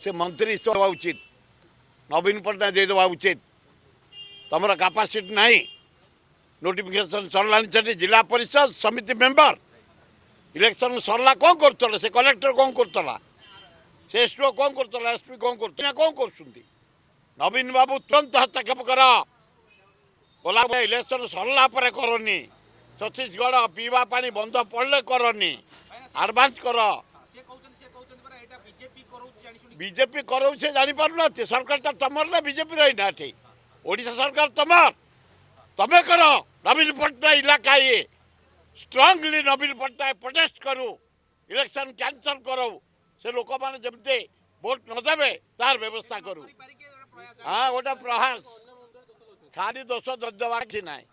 से मंत्री देवा उचित नवीन पट्टनायक देवा उचित तुम कैपेसिटी नहीं नोटिफिकेशन सरला जिला परिषद समिति मेंबर इलेक्शन सरला कौन कर से कलेक्टर कौन कर से एसडीओ कौन कर एसपी कौन कर नवीन बाबू तुरंत हस्तक्षेप कर गला इलेक्शन सरला करनी छत्तीसगढ़ पीवा पानी बंद पड़े करनी आडभांस कर बीजेपी करो से जापार सरकार तुमर ना बीजेपी रही ना ओडिशा सरकार तुमर तमें कर नवीन पट्टनायक इलाका ये स्ट्रांगली नवीन पट्टनायक प्रोटेस्ट करू इलेक्शन कैंसल करो से लोक मैंने जमते भोट नदेवे तार व्यवस्था करूँ हाँ गोटे प्रयास खाली दोष दवा कि ना।